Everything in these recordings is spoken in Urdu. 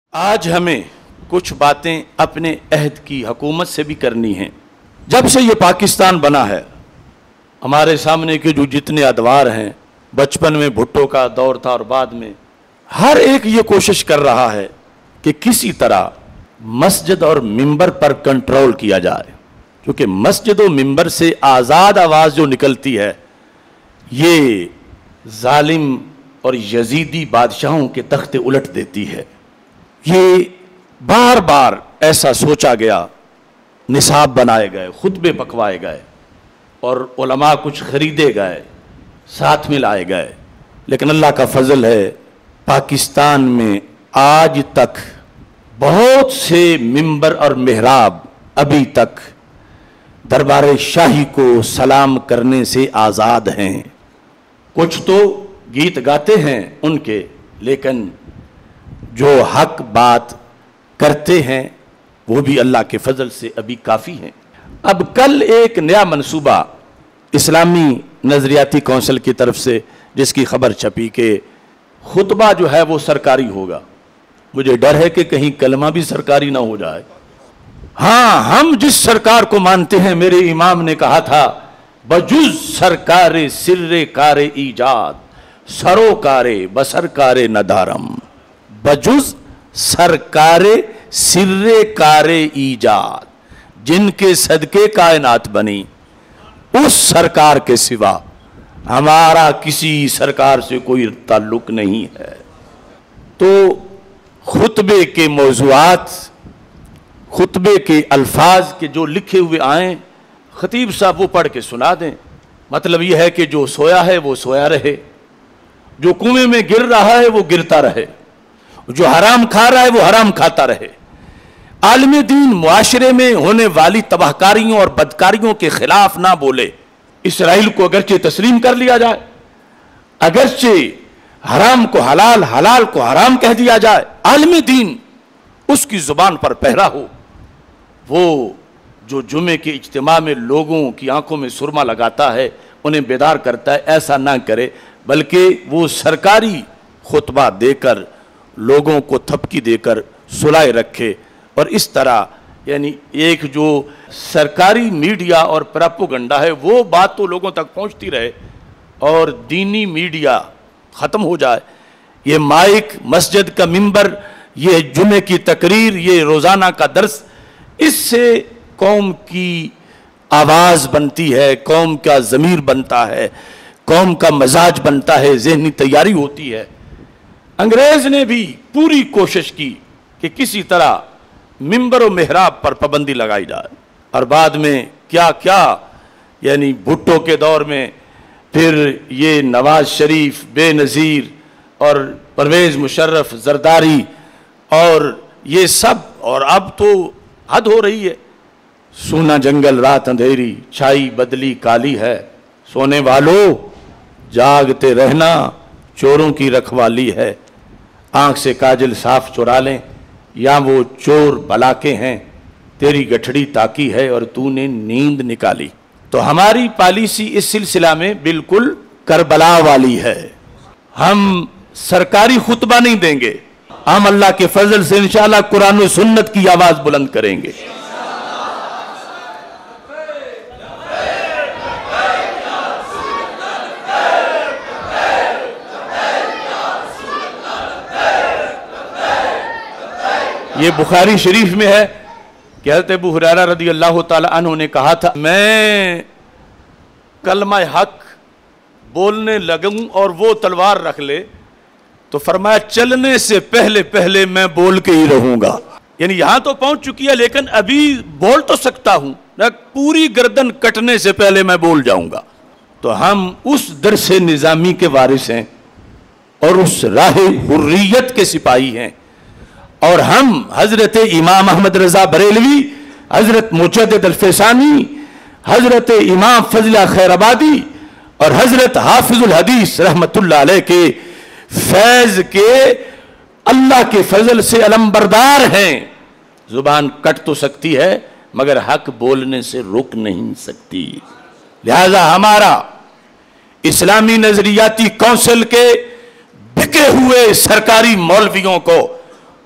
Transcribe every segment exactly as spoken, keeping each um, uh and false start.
آج ہمیں کچھ باتیں اپنے عہد کی حکومت سے بھی کرنی ہیں۔ جب سے یہ پاکستان بنا ہے، ہمارے سامنے کے جو جتنے ادوار ہیں، بچپن میں بھٹو کا دور تھا اور بعد میں ہر ایک یہ کوشش کر رہا ہے کہ کسی طرح مسجد اور منبر پر کنٹرول کیا جائے، کیونکہ مسجد و منبر سے آزاد آواز جو نکلتی ہے یہ ظالم اور یزیدی بادشاہوں کے تخت الٹ دیتی ہے۔ یہ بار بار ایسا سوچا گیا، نصاب بنائے گئے، خطبے پکوائے گئے اور علماء کچھ خریدے گئے، ساتھ میں لائے گئے، لیکن اللہ کا فضل ہے پاکستان میں آج تک بہت سے منبر اور محراب ابھی تک دربار شاہی کو سلام کرنے سے آزاد ہیں۔ کچھ تو گیت گاتے ہیں ان کے، لیکن جو حق بات کرتے ہیں وہ بھی اللہ کے فضل سے ابھی کافی ہیں۔ اب کل ایک نیا منصوبہ اسلامی نظریاتی کونسل کی طرف سے جس کی خبر چھپی کہ خطبہ جو ہے وہ سرکاری ہوگا۔ مجھے ڈر ہے کہ کہیں کلمہ بھی سرکاری نہ ہو جائے۔ ہاں، ہم جس سرکار کو مانتے ہیں، میرے امام نے کہا تھا بجز سرکار سر کار ایجاد سروکار بسرکار ندارم، بجز سرکار سر کار ایجاد، جن کے صدقے کائنات بنی، اس سرکار کے سوا ہمارا کسی سرکار سے کوئی تعلق نہیں ہے۔ تو خطبے کے موضوعات، خطبے کے الفاظ کے جو لکھے ہوئے آئیں، خطیب صاحب وہ پڑھ کے سنا دیں۔ مطلب یہ ہے کہ جو سویا ہے وہ سویا رہے، جو کنویں میں گر رہا ہے وہ گرتا رہے، جو حرام کھا رہا ہے وہ حرام کھاتا رہے۔ عالم دین معاشرے میں ہونے والی تباہ کاریوں اور بدکاریوں کے خلاف نہ بولے۔ اسرائیل کو اگرچہ تسلیم کر لیا جائے، اگرچہ حرام کو حلال، حلال کو حرام کہہ دیا جائے، عالم دین اس کی زبان پر پہرا ہو۔ وہ جو جمعے کے اجتماع میں لوگوں کی آنکھوں میں سرما لگاتا ہے، انہیں بیدار کرتا ہے، ایسا نہ کرے، بلکہ وہ سرکاری خطبہ دے کر لوگوں کو تھپکی دے کر سلائے رکھے۔ اور اس طرح یعنی ایک جو سرکاری میڈیا اور پراپوگنڈا ہے وہ بات تو لوگوں تک پہنچتی رہے اور دینی میڈیا ختم ہو جائے۔ یہ مائک، مسجد کا منبر، یہ جمعے کی تقریر، یہ روزانہ کا درس، اس سے قوم کی آواز بنتی ہے، قوم کا ضمیر بنتا ہے، قوم کا مزاج بنتا ہے، ذہنی تیاری ہوتی ہے۔ انگریز نے بھی پوری کوشش کی کہ کسی طرح منبر و محراب پر پابندی لگائی جائے، اور بعد میں کیا کیا، یعنی بھٹو کے دور میں، پھر یہ نواز شریف، بے نظیر اور پرویز مشرف، زرداری اور یہ سب، اور اب تو حد ہو رہی ہے۔ سونا جنگل رات اندھیری، چھائی بدلی کالی ہے، سونے والوں جاگتے رہنا، چوروں کی رکھوالی ہے۔ آنکھ سے کاجل صاف چرا لیں، یا وہ چور بلاکے ہیں، تیری گٹھڑی تاکی ہے اور تو نے نیند نکالی۔ تو ہماری پالیسی اس سلسلہ میں بالکل کربلا والی ہے۔ ہم سرکاری خطبہ نہیں دیں گے، ہم اللہ کے فضل سے انشاءاللہ قرآن و سنت کی آواز بلند کریں گے۔ یہ بخاری شریف میں ہے کہ حضرت ابو ہریرہ رضی اللہ تعالی عنہ نے کہا تھا، میں کلمہ حق بولنے لگوں اور وہ تلوار رکھ لے تو فرمایا چلنے سے پہلے پہلے میں بول کے ہی رہوں گا۔ یعنی یہاں تو پہنچ چکی ہے، لیکن ابھی بول تو سکتا ہوں، پوری گردن کٹنے سے پہلے میں بول جاؤں گا۔ تو ہم اس درس نظامی کے وارث ہیں اور اس راہ حریت کے سپاہی ہیں، اور ہم حضرت امام احمد رضا بریلوی، حضرت مجدد الفسانی، حضرت امام فضل خیر آبادی اور حضرت حافظ الحدیث رحمت اللہ علیہ کے فیض کے اللہ کے فضل سے علمبردار ہیں۔ زبان کٹ تو سکتی ہے مگر حق بولنے سے رک نہیں سکتی۔ لہذا ہمارا اسلامی نظریاتی کونسل کے بکے ہوئے سرکاری مولویوں کو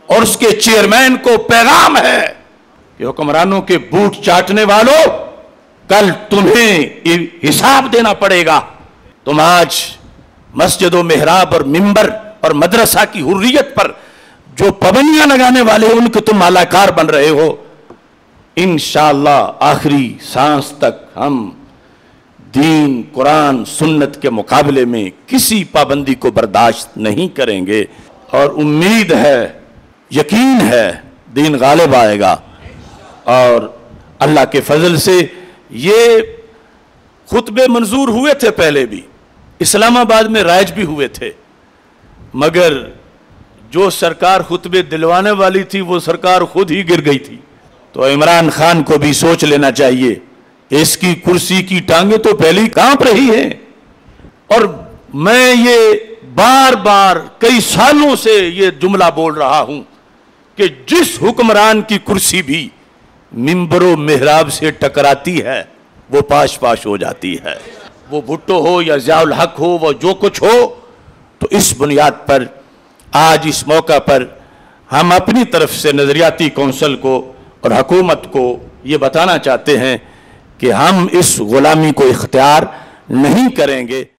اور اس کے چیئرمین کو پیغام ہے کہ حکمرانوں کے بوٹ چاٹنے والوں، کل تمہیں حساب دینا پڑے گا۔ تم آج مسجد و محراب اور منبر اور مدرسہ کی حریت پر جو پابندیاں لگانے والے ان کے تم مالاکار بن رہے ہو۔ انشاءاللہ آخری سانس تک ہم دین، قرآن، سنت کے مقابلے میں کسی پابندی کو برداشت نہیں کریں گے، اور امید ہے، یقین ہے دین غالب آئے گا۔ اور اللہ کے فضل سے یہ خطبے منظور ہوئے تھے، پہلے بھی اسلام آباد میں رائج بھی ہوئے تھے، مگر جو سرکار خطبے دلوانے والی تھی وہ سرکار خود ہی گر گئی تھی۔ تو عمران خان کو بھی سوچ لینا چاہیے، اس کی کرسی کی ٹانگیں تو پہلی کانپ رہی ہیں۔ اور میں یہ بار بار کئی سالوں سے یہ جملہ بول رہا ہوں کہ جس حکمران کی کرسی بھی منبر و محراب سے ٹکراتی ہے وہ پاش پاش ہو جاتی ہے، وہ بھٹو ہو یا ضیاء الحق ہو، وہ جو کچھ ہو۔ تو اس بنیاد پر آج اس موقع پر ہم اپنی طرف سے نظریاتی کونسل کو اور حکومت کو یہ بتانا چاہتے ہیں کہ ہم اس غلامی کو اختیار نہیں کریں گے۔